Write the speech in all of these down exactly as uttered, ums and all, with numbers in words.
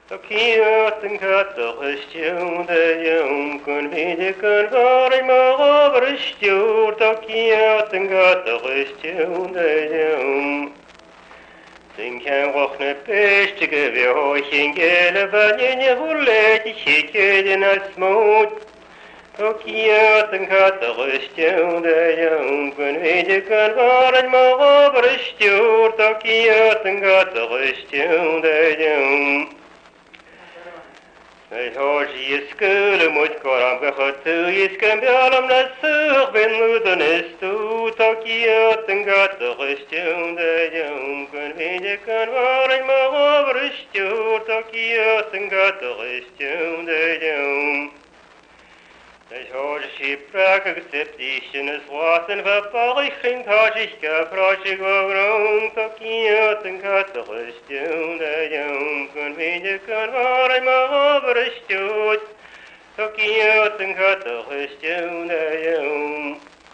Kiyotin katokistjun de jong kun vide kun varin ma overstjur to kiyotin katokistjun de jong. Sin kan rochne pestige vi hochen gele vanje hulle die chikken als smooth. To kiyotin katokistjun de jong kun vide kun varin ma overstjur to kiyotin katokistjun de jong. Het hoort je skule moet koram gehad je skam bealam na sur ben muden is tu tokia tenga toristung de jong kun je kan waren ma overstu tokia tenga toristung de jong. Het hoort je praak acceptation is waten va parig ging had ik gepraat ik waarom tokia tenga toristung de jong kun je kan waren ma overstu tokia tenga toristung de jong.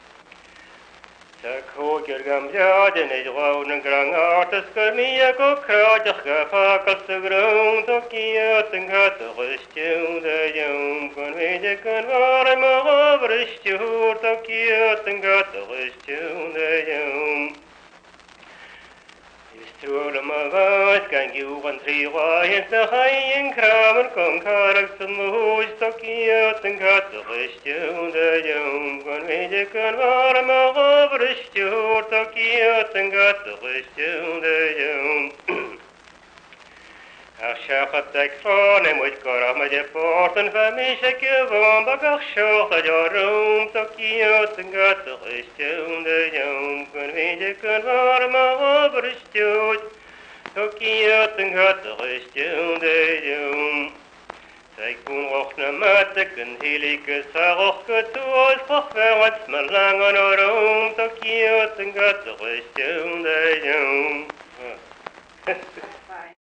Koker gam jaden is gewoon een grang artes kermia ko kratig gefakels te grong tokia tenga toristung de jong kun je kan waren ma overstu tokia tenga toristung de jong. Strola ma vas kan ju van tri waens de haien kramen kom karak zum huis tokia tenga toristung de jong kun je kan waren ma overstu tokia tenga toristung de jong. Achachat ik van en moet koram met je poorten van mij zeker van bakach schoot je room tokia tenga toristung de jong kun je kan waren ma overstu tokia tenga toristung de jong. Zij kon rochne matek en hilike saroch getuos verwats me lang aan room tokia tenga toristung de jong.